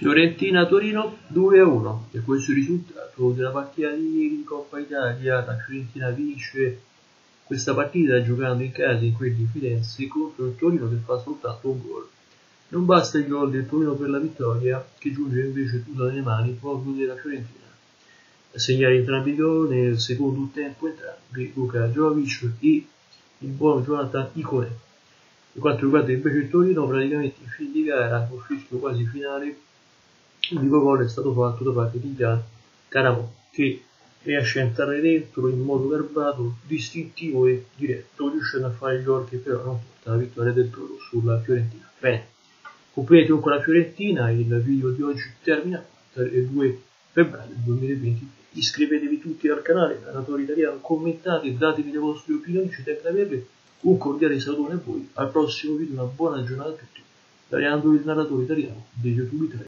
Fiorentina-Torino 2-1, e questo è il risultato della partita di ieri di Coppa Italia. La Fiorentina vince questa partita giocando in casa in quel di Firenze contro il Torino che fa soltanto un gol. Non basta il gol del Torino per la vittoria, che giunge invece tutta nelle mani proprio della Fiorentina. A segnare entrambi i gol nel secondo tempo entrambi Luka Jovic e il buon Jonathan Ikone. Per quanto riguarda invece il Torino, praticamente in fine di gara, con fischio quasi finale, l'unico gol è stato fatto da parte di Gian Caramò, che riesce a entrare dentro in modo garbato, distintivo e diretto, riuscendo a fare il gol che però non porta la vittoria del Toro sulla Fiorentina. Bene, complimenti con la Fiorentina, il video di oggi termina il 2 febbraio 2023. Iscrivetevi tutti al canale Narratore Italiano, commentate, datemi le vostre opinioni, ci tengo ad averle. Un cordiale saluto a voi, al prossimo video, una buona giornata a tutti. Da Leandro il Narratore Italiano, degli YouTube Italiani.